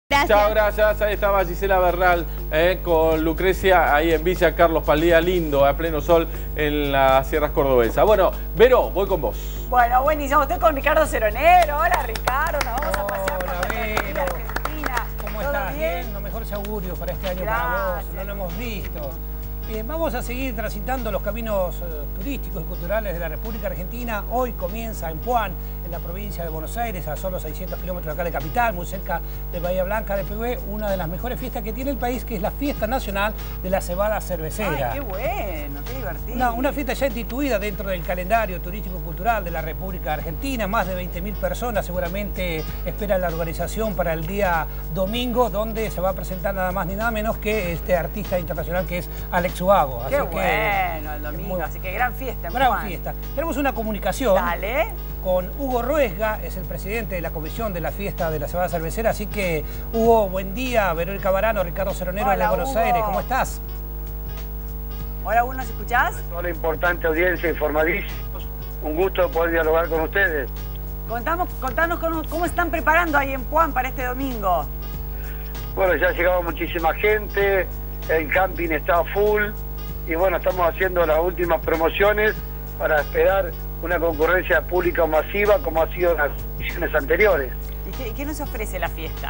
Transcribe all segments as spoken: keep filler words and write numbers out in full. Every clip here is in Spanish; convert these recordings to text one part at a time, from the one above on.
Gracias. Chao, gracias. Ahí estaba Gisela Bernal eh, con Lucrecia ahí en Villa Carlos Paldía, lindo, a pleno sol en las sierras cordobesas. Bueno, Vero, voy con vos. Bueno, buenísimo. Estoy con Ricardo Ceronero. Hola, Ricardo. Nos vamos a pasear por Hola, la Vero. Argentina. ¿Cómo ¿Todo estás? bien? Bien, los mejores augurios para este año Gracias. para vos. No lo hemos visto. Bien, vamos a seguir transitando los caminos eh, turísticos y culturales de la República Argentina. Hoy comienza en Puan, en la provincia de Buenos Aires, a solo seiscientos kilómetros de acá de capital, muy cerca de Bahía Blanca de Pehue, una de las mejores fiestas que tiene el país, que es la Fiesta Nacional de la Cebada Cervecera. Ay, qué bueno, qué divertido. Una, una fiesta ya instituida dentro del calendario turístico-cultural de la República Argentina. Más de veinte mil personas seguramente espera la organización para el día domingo, donde se va a presentar nada más ni nada menos que este artista internacional que es Alex Ubago. Qué Así que, bueno el domingo, muy, así que gran fiesta. En gran Puan. fiesta. Tenemos una comunicación Dale. con Hugo Ruesga, es el presidente de la comisión de la fiesta de la Cebada Cervecera. Así que, Hugo, buen día. Verónica Barano, Ricardo Ceronero de Hola, Buenos Hugo. Aires. ¿Cómo estás? Hola, Hugo, ¿nos escuchás? Toda la importante audiencia, informadísimos. Un gusto poder dialogar con ustedes. Contamos, contanos cómo, cómo están preparando ahí en Puan para este domingo. Bueno, ya ha llegado muchísima gente, el camping está full y bueno, estamos haciendo las últimas promociones para esperar una concurrencia pública masiva como ha sido en las ediciones anteriores. ¿Y qué, qué nos ofrece la fiesta?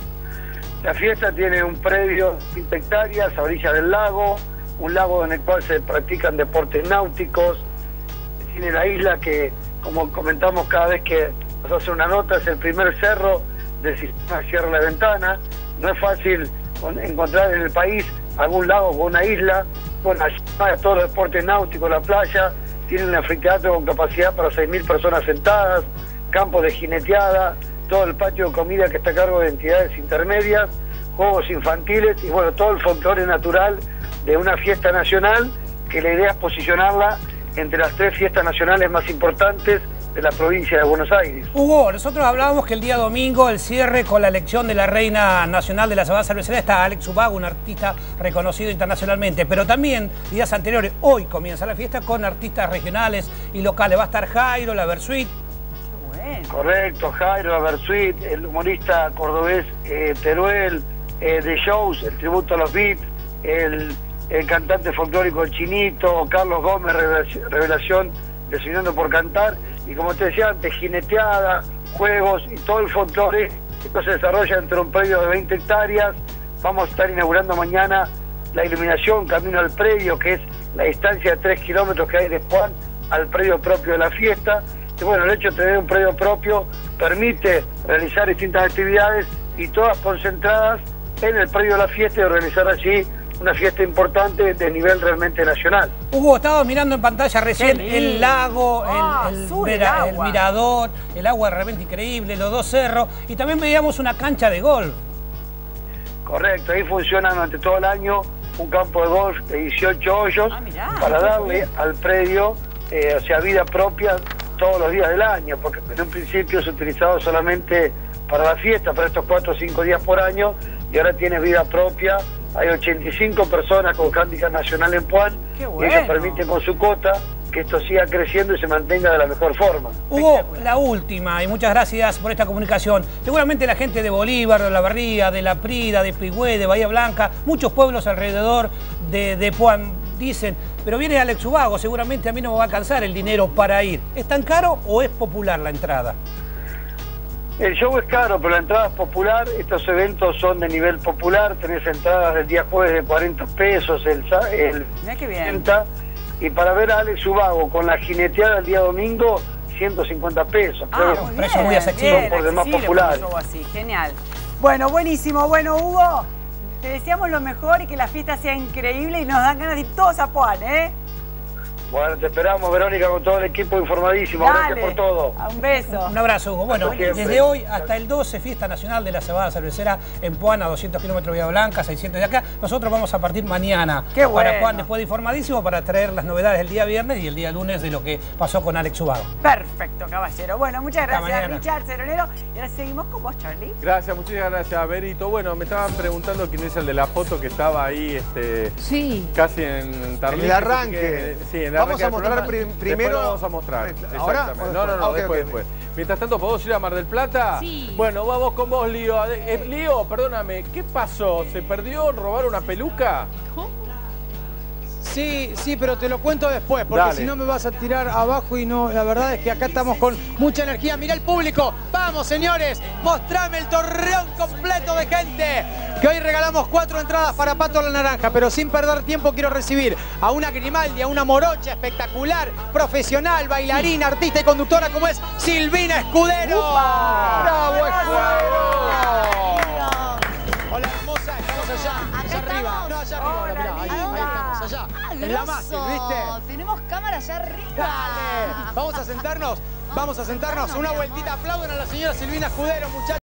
La fiesta tiene un predio de veinte hectáreas a orillas del lago, un lago en el cual se practican deportes náuticos. Tiene la isla que, como comentamos cada vez que nos hace una nota, es el primer cerro del sistema Sierra La Ventana. No es fácil encontrar en el país algún lago con una isla. Bueno, allí todos los deportes náuticos, la playa, tiene un anfiteatro con capacidad para seis mil personas sentadas, campos de jineteada, todo el patio de comida que está a cargo de entidades intermedias, juegos infantiles y bueno, todo el folclore natural de una fiesta nacional, que la idea es posicionarla entre las tres fiestas nacionales más importantes de la provincia de Buenos Aires. Hugo, nosotros hablábamos que el día domingo, el cierre con la elección de la Reina Nacional de la Cebada Cervecera, está Alex Ubago, un artista reconocido internacionalmente, pero también días anteriores, hoy comienza la fiesta con artistas regionales y locales. Va a estar Jairo, la Versuit. Qué bueno. Correcto, Jairo, la Versuit, el humorista cordobés eh, Teruel, eh, de shows, el tributo a los beats, el, el cantante folclórico El Chinito, Carlos Gómez, revelación, revelación de Soñando por Cantar, y como te decía antes, jineteada, juegos y todo el folclore. Esto se desarrolla entre un predio de veinte hectáreas. Vamos a estar inaugurando mañana la iluminación camino al predio, que es la distancia de tres kilómetros que hay de Puan al predio propio de la fiesta. Y bueno, el hecho de tener un predio propio permite realizar distintas actividades y todas concentradas en el predio de la fiesta y organizar allí una fiesta importante de nivel realmente nacional. Hugo, estaba mirando en pantalla recién el lago, Ah, el, el, azul el vera- el agua. mirador, el agua realmente increíble, los dos cerros, y también veíamos una cancha de golf. Correcto, ahí funciona durante todo el año un campo de golf de dieciocho hoyos Ah, mirá. para darle al predio, eh, o sea, vida propia todos los días del año, porque en un principio se utilizaba solamente para la fiesta, para estos cuatro o cinco días por año, y ahora tiene vida propia. Hay ochenta y cinco personas con handicap nacional en Puan, Qué y bueno. ellos permiten con su cuota que esto siga creciendo y se mantenga de la mejor forma. Hugo, la última, y muchas gracias por esta comunicación. Seguramente la gente de Bolívar, de La Barría, de La Prida, de Pehue, de Bahía Blanca, muchos pueblos alrededor de, de Puan dicen, pero viene Alex Ubago, seguramente a mí no me va a alcanzar el dinero para ir. ¿Es tan caro o es popular la entrada? El show es caro, pero la entrada es popular. Estos eventos son de nivel popular. Tenés entradas del día jueves de cuarenta pesos, el, sa- el Mirá qué bien. sesenta. Y para ver a Alex Ubago con la jineteada el día domingo, ciento cincuenta pesos. Ah, Creo muy que precio bien, muy accesible. bien, por demás accesible populares. para un show así, genial. Bueno, buenísimo. Bueno, Hugo, te deseamos lo mejor y que la fiesta sea increíble y nos dan ganas de ir todos a Puan, ¿eh? Bueno, te esperamos, Verónica, con todo el equipo informadísimo. Dale. Gracias por todo. Un beso. Un abrazo, Hugo. Bueno, Siempre. desde hoy hasta el doce, Fiesta Nacional de la Cebada Cervecera en Puan, a doscientos kilómetros de Bahía Blanca, seiscientos de acá. Nosotros vamos a partir mañana Qué bueno. para Puan, después de informadísimo, para traer las novedades del día viernes y el día lunes de lo que pasó con Alex Ubago. Perfecto, caballero. Bueno, muchas Hasta gracias, mañana. Richard Ceronero. Y ahora seguimos con vos, Charlie. Gracias, muchísimas gracias, Berito. Bueno, me estaban preguntando quién es el de la foto que estaba ahí este, Sí. casi en Tarlín. En el arranque. Que- sí, en el Vamos arranque a del mostrar programa. prim- Después primero- lo vamos a mostrar. ¿Ahora? Exactamente. ¿O No, no, no, después? Ah, ok, después, ok, ok. después. Mientras tanto, ¿podemos ir a Mar del Plata? Sí. Bueno, vamos con vos, Lío. Eh, Lío, perdóname, ¿qué pasó? ¿Se perdió? ¿Robaron una peluca? ¿Cómo? Sí, sí, pero te lo cuento después, porque Dale. si no me vas a tirar abajo y no, la verdad es que acá estamos con mucha energía. Mirá el público, vamos señores, mostrame el torreón completo de gente, que hoy regalamos cuatro entradas para Pato la Naranja, pero sin perder tiempo quiero recibir a una Grimaldi, a una morocha espectacular, profesional, bailarina, artista y conductora como es Silvina Escudero. ¡Upa! ¡Bravo, Escudero! Hola. Hola hermosa, estamos allá, Acá allá arriba. estamos. No, allá arriba, Hola, mirá, ahí, linda. ahí estamos, allá. Ah, En la mástil, grosso. ¿viste? Tenemos cámara allá arriba. Dale, vamos a sentarnos, vamos a sentarnos, una vueltita, aplauden a la señora Silvina Escudero, muchachos.